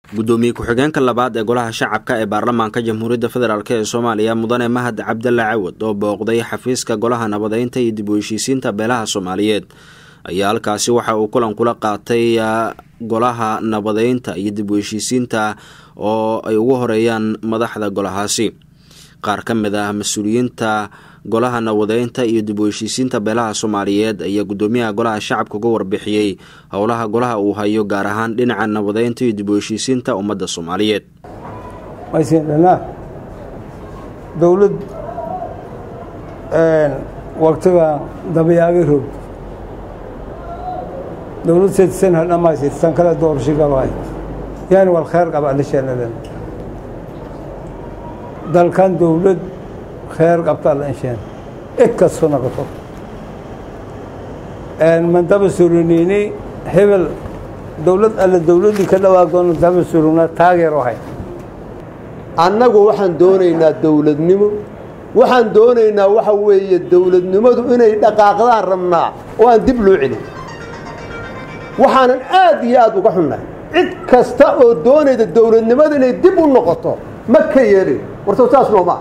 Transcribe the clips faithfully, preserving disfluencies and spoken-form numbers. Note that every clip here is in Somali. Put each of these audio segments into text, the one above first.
gudoomiye ku-xigeenka labaad ee golaha shacabka ee baarlamaanka jamhuuriyadda federaalk ee Soomaaliya mudane Mahad Cabdulle Cawad oo booqday xafiiska golaha nabadeynta iyo dib u heshiisiinta beelaha Soomaaliyeed ayaa halkaasi waxa uu kulan kula qaatay golaha nabadeynta iyo dib u heshiisiinta oo ay ugu horeeyaan madaxda golahaasi. qaar ka mid ah mas'uuliyiinta golaha nabadeynta iyo dib u heshiisiinta beelaha Soomaaliyeed ayaa gudoomiyaha golaha shacabka uga warbixiyay howlaha golaha uu hayo gaar ahaan dhinaca nabadeynta iyo dib u heshiisiinta ummadda Soomaaliyeed. Waysiinana dawlad een waqtiga dabiyaga roob dawlad sidsan hal ma sidsan kala doorashiga waay yani wal khair qaba dhashaanadan dalkan dawlad خير قبطال الإنسان إكسر نقطه أن من دب سرونيني هبل دولة الدولة اللي كده واقعون دب سرونا تاجر وهاي أنا جو وحن دونينا الدولة نمو وحن دونينا وحوي الدولة نمو إنه دقاقدار رمنا وأن دبلو عليه وحن آديات وقحنا إكسر دوني الدولة نمو إنه دبوا النقطة ما كيري ورتوتاسلو ما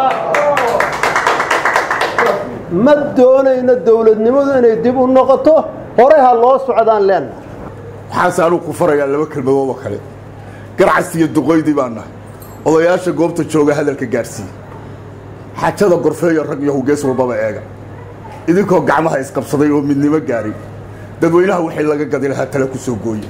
ما دونينا الدولة نمو إنه دبوا النقطة هريها الله سعدان لنا حاسانو كفريا لما كلمة وكله قرعسي الدقويدي بانا odayaasha goobta jooga hadalka gaarsiin xaajada qorfeeyo rag iyo hogees walba eega idinkoo gacmaha isqabsaday oo midnimo gaari dadweynaha wixii laga gaday laha tala ku soo gooyay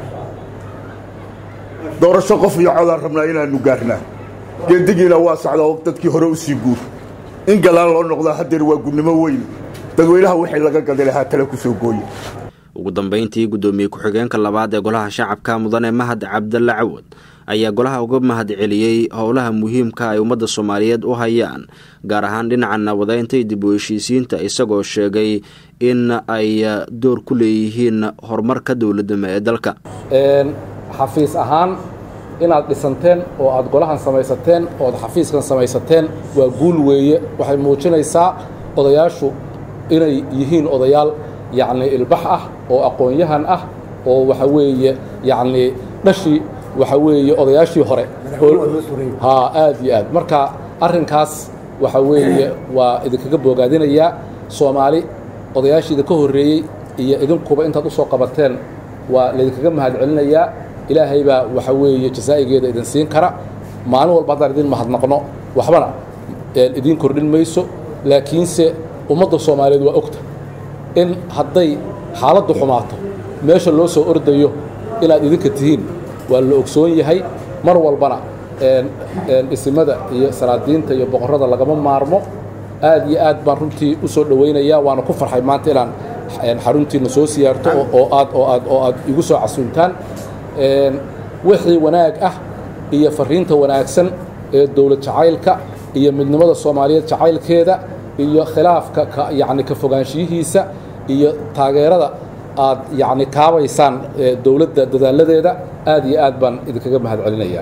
doorasho qof iyo cod aan rabnaa inaanu gaarnaa geedigiina waa socdaa dadkii hore u sii guur in galaan loo noqdo hadeer waa gudnimo weyn dadweynaha wixii laga gaday laha tala ku soo gooyay. ugu dambeyntii gudoomiye ku-xigeenka labaad ee golaha shacabka mudane Mahad Cabdulle Cawad ayaa golaha uga mahad celiyay howlaha muhiimka ay ummadda Soomaaliyeed u hayaan gaar ahaan dhinaca nabadeynta iyo dib u heshiisiinta isagoo sheegay in ay door ku leeyihiin horumarka dawladda ee dalka. een xafiis ahaan inaad dhisanteen oo aad golahan samaysateen oo aad xafiiskan samaysateen waa guul weeye waxay muujinaysaa odayaashu inay yihiin odayaal yacni ilbax ah oo aqoon-yahan ah oo waxa weeye yacni dhashi waxa weeye odayaashii hore ha aad iyo aad marka arrinkaas waxa weeye waa idinkaga boogaadinayaa Soomaali odayaashii idinka horeeyay iyo idinkuba intaad u soo qabateen waa idinkaga mahad celinayaa ilaahay baa waxa weeye jazaa'igeeda idin siin kara maalin walba hadaan idin mahadnaqno waxbana idin kordhin mayso laakiinse ummadda Soomaaliyeed waa ogta in hadday xaaladdu xumaato meesha loo soo ordayo inaad idinka tihiin waa la ogsoon yahay mar walbana een een isimada iyo salaadiinta iyo boqorada lagama maarmo aad iyo aad baan runtii u soo dhaweynaya waana ku farxay maanta inaan xaruntiina soo siyaarto oo aad oo aad oo aad igu soo casuuntaan een wixii wanaag ah iyo fariinta wanaagsan ee dawlad jacaylka iyo midnimada Soomaaliyeed jacaylkeeda iyo khilaafka yacni ka fogaanshihiisa iyo taageerada aad yacni kaabaysaan dawladda dadaaladeeda aad iyo aad baan idinkaga mahad celinayaa.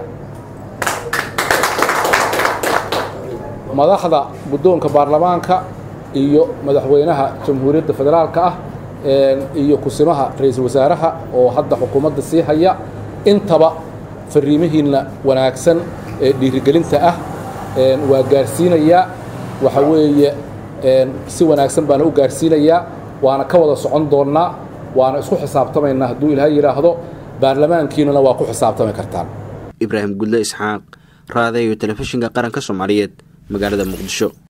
madaxda guddoonka baarlamaanka iyo madaxweynaha jamhuuriyadda federaalka ah iyo kusimaha ra'iisul wasaaraha oo hadda xukuumadda sii haya intaba fariimihiina wanaagsan ee dhiirigelinta ah waa gaarsiinayaa waxa weeye si wanaagsan baan u gaarsiinayaa waana ka wada socon doonaa waana isku xisaabtamaynaa hadduu ilaahay yiraahdo baarlamaankiinuna waa ku xisaabtami kartaan. Ibraahim Gudle Isxaaq raadiyo telefishinka qaranka Soomaaliyeed magaalada Muqdisho.